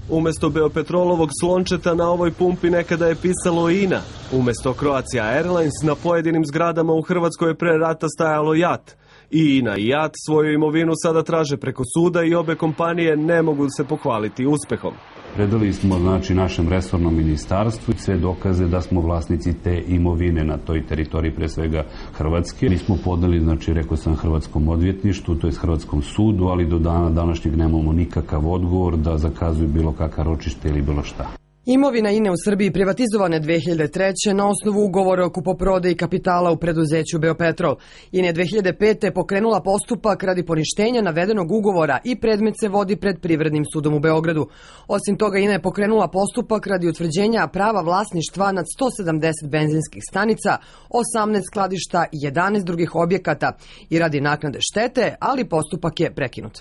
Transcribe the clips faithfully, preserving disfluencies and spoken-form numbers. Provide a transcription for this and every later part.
Umesto Beopetrolovog slončeta na ovoj pumpi nekada je pisalo I N A. Umesto Croatia Airlines na pojedinim zgradama u Hrvatskoj je pre rata stajalo J A T. I I N A i J A T svoju imovinu sada traže preko suda i obe kompanije ne mogu se pohvaliti uspehom. Predali smo znači našem resornom ministarstvu sve dokaze da smo vlasnici te imovine na toj teritoriji, pre svega Hrvatske. Mi smo podali, znači rekao sam, hrvatskom odvjetništvu, to je Hrvatskom sudu, ali do dana današnjeg nemamo nikakav odgovor da zakazuju bilo kakav ročište ili bilo šta. Imovina I N E u Srbiji privatizovane dve hiljade treće. na osnovu ugovora o kupoprodaji kapitala u preduzeću Beopetrol. I N E dve hiljade pete. pokrenula postupak radi poništenja navedenog ugovora i predmet se vodi pred Privrednim sudom u Beogradu. Osim toga, I N E je pokrenula postupak radi utvrđenja prava vlasništva nad sto sedamdeset benzinskih stanica, osamnaest skladišta i jedanaest drugih objekata i radi naknade štete, ali postupak je prekinut.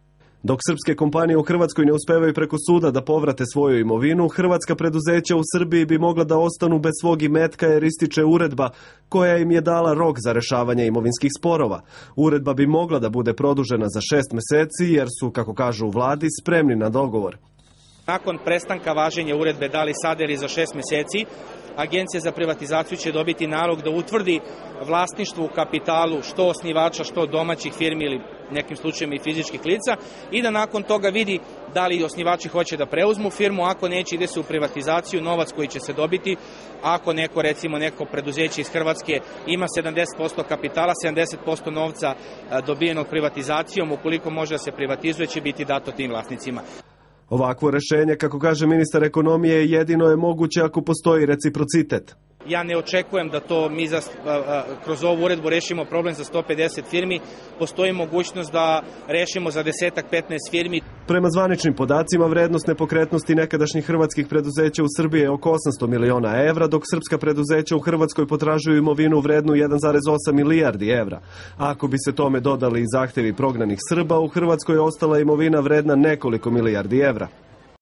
Dok srpske kompanije u Hrvatskoj ne uspevaju preko suda da povrate svoju imovinu, hrvatska preduzeća u Srbiji bi mogla da ostanu bez svog imetka jer ističe uredba koja im je dala rok za rešavanje imovinskih sporova. Uredba bi mogla da bude produžena za šest meseci jer su, kako kažu u vladi, spremni na dogovor. Nakon prestanka važenja uredbe da li sada ili za šest meseci, Agencija za privatizaciju će dobiti nalog da utvrdi vlasništvo u kapitalu što osnivača, što domaćih firmi ili nekim slučajima i fizičkih lica i da nakon toga vidi da li osnivači hoće da preuzmu firmu, ako neće ide se u privatizaciju, novac koji će se dobiti, ako neko, recimo neko preduzeće iz Hrvatske ima sedamdeset posto kapitala, sedamdeset posto novca dobijenog privatizacijom, ukoliko može da se privatizuje, će biti dato tim vlasnicima. Ovakvo rešenje, kako kaže ministar ekonomije, jedino je moguće ako postoji reciprocitet. Ja ne očekujem da to mi za, kroz ovu uredbu rešimo problem za sto pedeset firmi. Postoji mogućnost da rešimo za desetak petnaest firmi. Prema zvaničnim podacima, vrednost nepokretnosti nekadašnjih hrvatskih preduzeća u Srbiji je oko osamsto miliona evra, dok srpska preduzeća u Hrvatskoj potražuju imovinu vrednu jedan zarez osam milijardi evra. A ako bi se tome dodali i zahtevi prognanih Srba, u Hrvatskoj je ostala imovina vredna nekoliko milijardi evra.